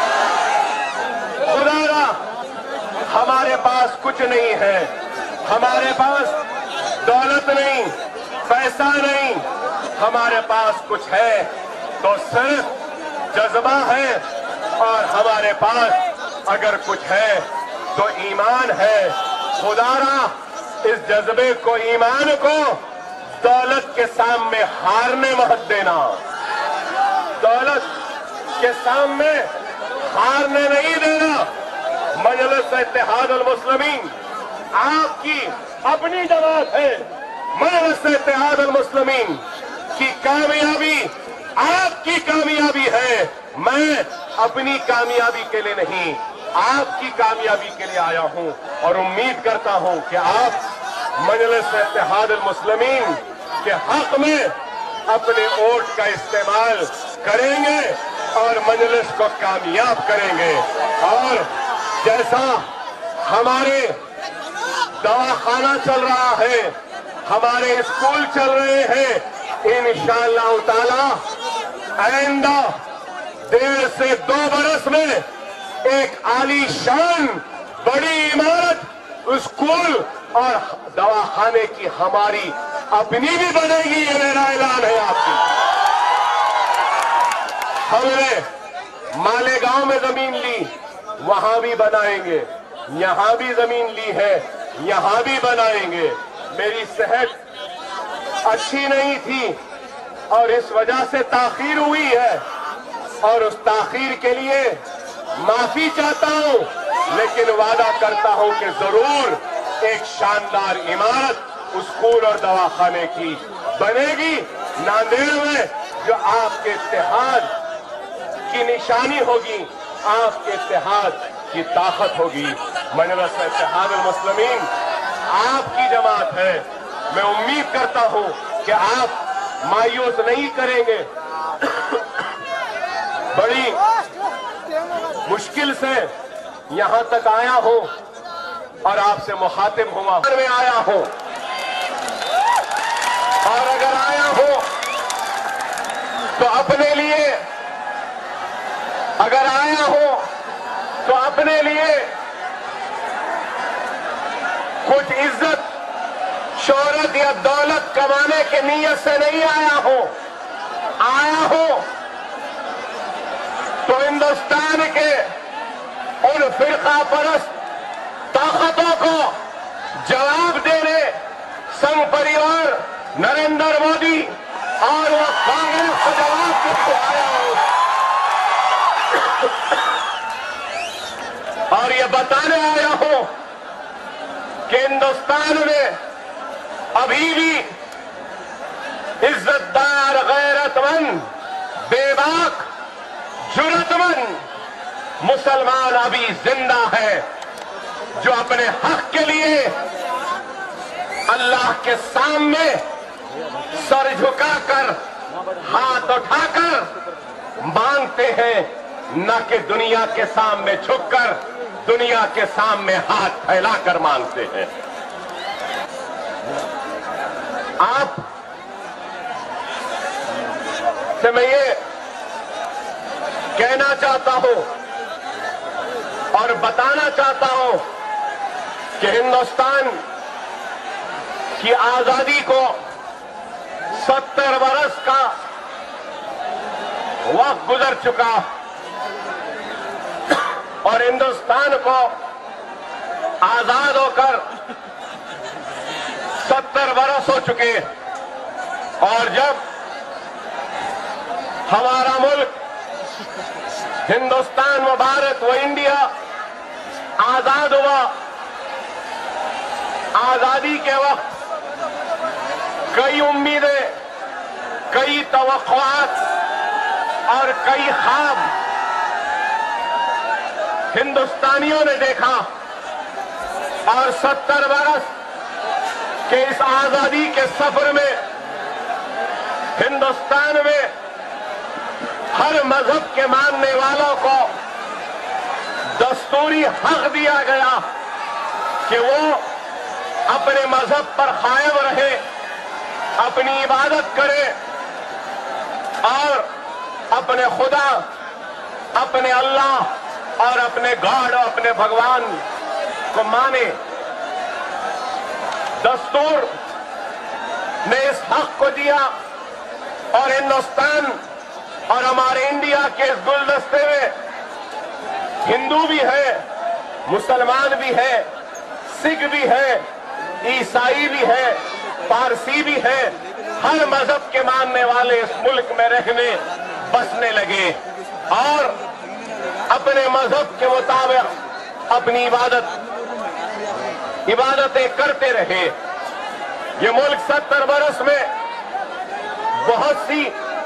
खुदा, हमारे पास कुछ नहीं है, हमारे पास दौलत नहीं, पैसा नहीं, हमारे पास कुछ है तो सिर्फ जज्बा है, और हमारे पास अगर कुछ है तो ईमान है। खुदारा, इस जज्बे को, ईमान को दौलत के सामने हारने मत देना। दौलत के सामने हारने नहीं देना। मजलिस इत्तेहाद अल मुस्लिमीन आपकी अपनी जमात है। मजलिस इत्तेहाद अल मुस्लिमीन की कामयाबी आपकी कामयाबी है। मैं अपनी कामयाबी के लिए नहीं, आपकी कामयाबी के लिए आया हूं, और उम्मीद करता हूं कि आप मजलिस इत्तेहाद अल मुस्लिमीन के हक में अपने वोट का इस्तेमाल करेंगे और मजलिस को कामयाब करेंगे। और जैसा हमारे दवाखाना चल रहा है, हमारे स्कूल चल रहे हैं, इंशाअल्लाह ताला आइंदा डेढ़ से दो बरस में एक आलीशान बड़ी इमारत, स्कूल और दवाखाने की हमारी अपनी भी बनेगी। ये मेरा ऐलान है आपकी। हमने मालेगांव में जमीन ली, वहां भी बनाएंगे, यहां भी जमीन ली है, यहां भी बनाएंगे। मेरी सेहत अच्छी नहीं थी और इस वजह से ताखीर हुई है, और उस ताखीर के लिए माफी चाहता हूं, लेकिन वादा करता हूं कि जरूर एक शानदार इमारत स्कूल और दवाखाने की बनेगी नांदेड़ में, जो आपके इत्तेहाद की निशानी होगी, आपके इत्तेहाद की ताकत होगी। मजलिस इत्तेहाद अल मुस्लिमीन आपकी जमात है। मैं उम्मीद करता हूं कि आप मायूस नहीं करेंगे। बड़ी मुश्किल से यहां तक आया हूं और आपसे मुखातिब हुआ में आया हूं, और अगर आया हूं तो अपने लिए, अगर आया हूं तो अपने लिए कुछ इज्जत, शोहरत या दौलत कमाने की नीयत से नहीं आया हूं। आया हूं तो तो हिंदुस्तान के उन फिरका परस्त ताकतों को जवाब देने संघ परिवार नरेंद्र मोदी और वो कांग्रेस को जवाब देने आया हूं और ये बताने आया हूं कि हिंदुस्तान में अभी भी इज्जतदार, गैरतमंद, बेबाक, जुर्रतमंद मुसलमान अभी जिंदा है, जो अपने हक के लिए अल्लाह के सामने सर झुकाकर, हाथ उठाकर मांगते हैं, न कि दुनिया के सामने झुककर, दुनिया के सामने हाथ फैलाकर मांगते हैं। आप से मैं ये कहना चाहता हूं और बताना चाहता हूं कि हिंदुस्तान की आजादी को सत्तर बरस का वक्त गुजर चुका और हिंदुस्तान को आजाद होकर सत्तर बरस हो चुके और जब हमारा मुल्क हिंदुस्तान व भारत व इंडिया आजाद हुआ, आजादी के वक्त कई उम्मीदें, कई तवक्कुआत और कई ख्वाब हिंदुस्तानियों ने देखा और सत्तर बरस के इस आजादी के सफर में हिंदुस्तान में हर मजहब के मानने वालों को दस्तूरी हक दिया गया कि वो अपने मजहब पर कायम रहे, अपनी इबादत करे और अपने खुदा, अपने अल्लाह और अपने गॉड और अपने भगवान को माने। दस्तूर ने इस हक को दिया और हिंदुस्तान और हमारे इंडिया के इस गुलदस्ते में हिंदू भी है, मुसलमान भी है, सिख भी है, ईसाई भी है, पारसी भी है, हर मजहब के मानने वाले इस मुल्क में रहने बसने लगे और अपने मजहब के मुताबिक अपनी इबादत इबादतें करते रहे। ये मुल्क सत्तर बरस में बहुत सी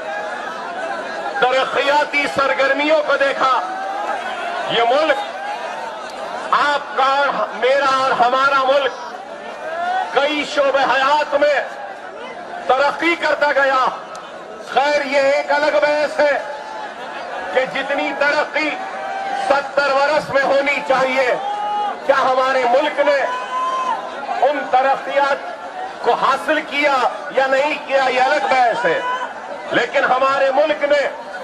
तरक्याती सरगर्मियों को देखा। ये मुल्क आपका और मेरा और हमारा मुल्क कई शोबे हयात में तरक्की करता गया। खैर, ये एक अलग बहस है कि जितनी तरक्की सत्तर बरस में होनी चाहिए, क्या हमारे मुल्क ने उन तरक्कियात को हासिल किया या नहीं किया, ये अलग बहस है। लेकिन हमारे मुल्क ने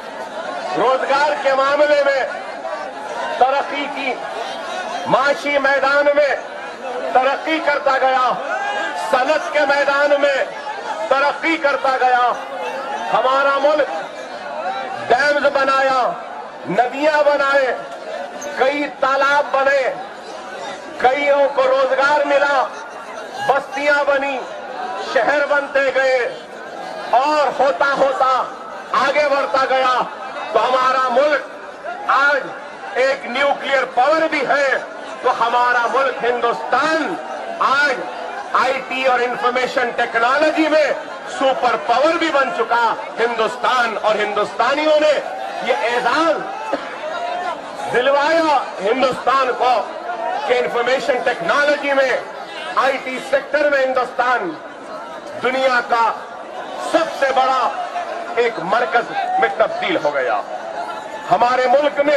रोजगार के मामले में तरक्की की, माशी मैदान में तरक्की करता गया, सनत के मैदान में तरक्की करता गया। हमारा मुल्क डैम्स बनाया, नदियां बनाए, कई तालाब बने, कईयों को रोजगार मिला, बस्तियां बनी, शहर बनते गए और होता होता आगे बढ़ता गया तो हमारा मुल्क आज एक न्यूक्लियर पावर भी है। तो हमारा मुल्क हिंदुस्तान आज आईटी और इंफॉर्मेशन टेक्नोलॉजी में सुपर पावर भी बन चुका। हिंदुस्तान और हिंदुस्तानियों ने ये एजाज दिलवाया हिंदुस्तान को कि इंफॉर्मेशन टेक्नोलॉजी में, आईटी सेक्टर में हिंदुस्तान दुनिया का सबसे बड़ा एक मरकज में तब्दील हो गया। हमारे मुल्क ने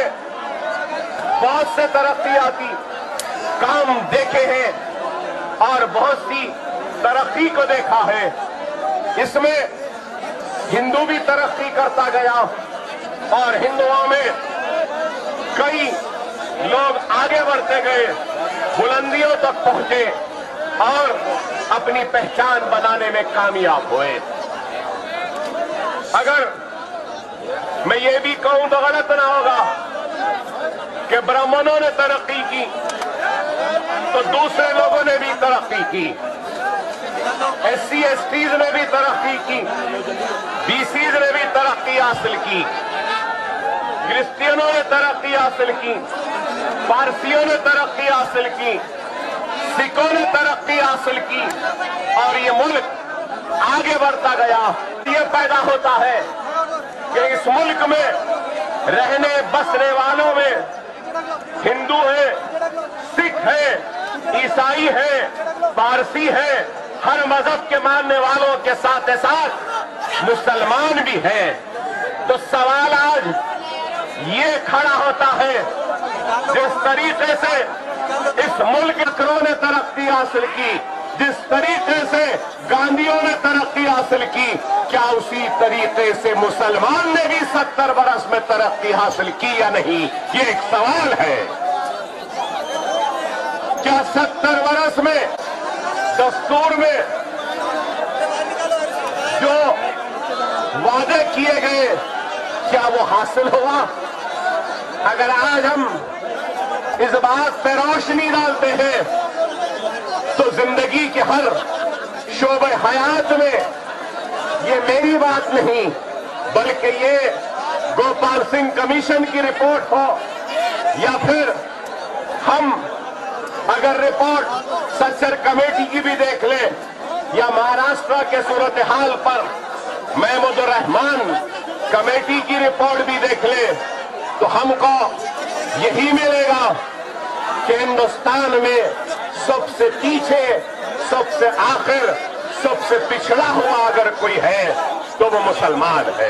बहुत से तरक्कियाती काम देखे हैं और बहुत सी तरक्की को देखा है। इसमें हिंदू भी तरक्की करता गया और हिंदुओं में कई लोग आगे बढ़ते गए, बुलंदियों तक पहुंचे और अपनी पहचान बनाने में कामयाब हुए। अगर मैं ये भी कहूं तो गलत ना होगा कि ब्राह्मणों ने तरक्की की तो दूसरे लोगों ने भी तरक्की की, एस सी एस टीज ने भी तरक्की की, बी सीज ने भी तरक्की हासिल की, क्रिश्चियनों ने तरक्की हासिल की, पारसियों ने तरक्की हासिल की, सिखों ने तरक्की हासिल की और ये मुल्क आगे बढ़ता गया। ये पैदा होता है कि इस मुल्क में रहने बसने वालों में हिंदू है, सिख है, ईसाई है, पारसी है, हर मजहब के मानने वालों के साथ साथ मुसलमान भी हैं। तो सवाल आज ये खड़ा होता है, जिस तरीके से इस मुल्क ने तरक्की हासिल की, जिस तरीके से गांधीयों ने तरक्की हासिल की, क्या उसी तरीके से मुसलमान ने भी सत्तर बरस में तरक्की हासिल की या नहीं, ये एक सवाल है। क्या सत्तर बरस में दस्तूर में जो वादे किए गए क्या वो हासिल हुआ? अगर आज हम इस बात पर रोशनी डालते हैं तो जिंदगी के हर शोबे हयात में ये मेरी बात नहीं बल्कि ये गोपाल सिंह कमीशन की रिपोर्ट हो या फिर हम अगर रिपोर्ट सच्चर कमेटी की भी देख ले या महाराष्ट्र के सूरत हाल पर महमूदुर रहमान कमेटी की रिपोर्ट भी देख ले तो हमको यही मिलेगा कि हिंदुस्तान में सबसे पीछे, सबसे आखिर, सबसे पिछड़ा हुआ अगर कोई है तो वो मुसलमान है।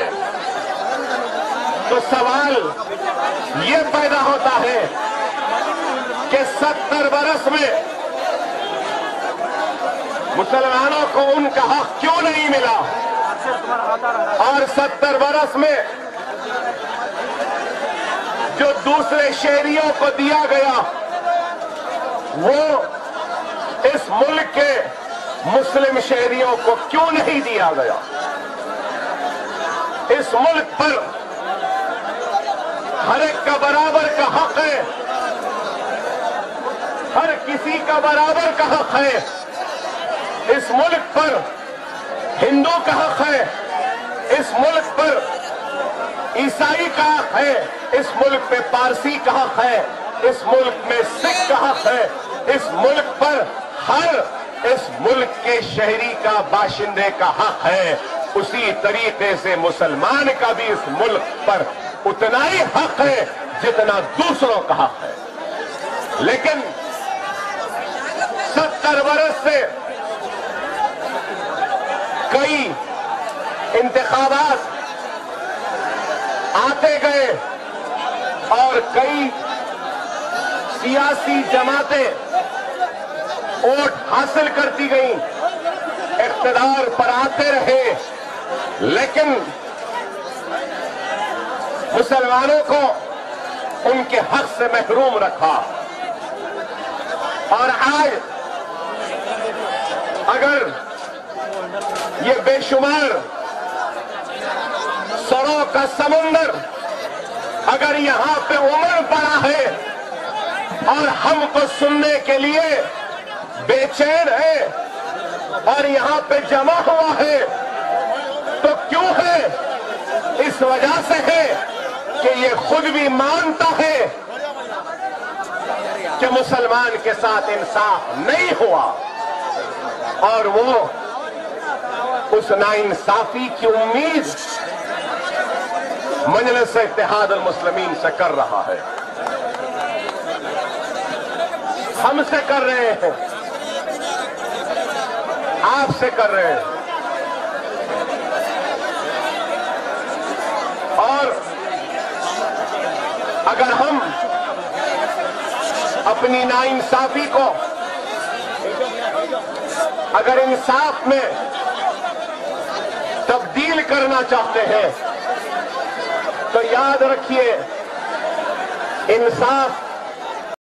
तो सवाल ये पैदा होता है कि सत्तर बरस में मुसलमानों को उनका हक क्यों नहीं मिला और सत्तर बरस में जो दूसरे शहरियों को दिया गया वो इस मुल्क के मुस्लिम शहरियों को क्यों नहीं दिया गया? इस मुल्क पर हर एक का बराबर का हक है, हर किसी का बराबर का हक है। इस मुल्क पर हिंदू का हक है, इस मुल्क पर ईसाई का हक है, इस मुल्क में पारसी का हक है, इस मुल्क में सिख का हक है, इस मुल्क पर हर इस मुल्क के शहरी का, बाशिंदे का हक है। उसी तरीके से मुसलमान का भी इस मुल्क पर उतना ही हक है जितना दूसरों का हक है। लेकिन सत्तर बरस से कई इंतखाबात आते गए और कई सियासी जमातें वोट हासिल करती गई, इख्तिदार पर आते रहे, लेकिन मुसलमानों को उनके हक से महरूम रखा। और आज अगर ये बेशुमार सरों का समुंदर अगर यहां पे उमड़ पड़ा है और हमको सुनने के लिए बेचैन है और यहां पे जमा हुआ है तो क्यों है? इस वजह से है कि ये खुद भी मानता है कि मुसलमान के साथ इंसाफ नहीं हुआ और वो उस नाइंसाफी की उम्मीद मजलिस इत्तेहाद अल मुस्लिमीन से कर रहा है, हमसे कर रहे हैं, आपसे कर रहे हैं। और अगर हम अपनी नाइंसाफी को अगर इंसाफ में तब्दील करना चाहते हैं तो याद रखिए इंसाफ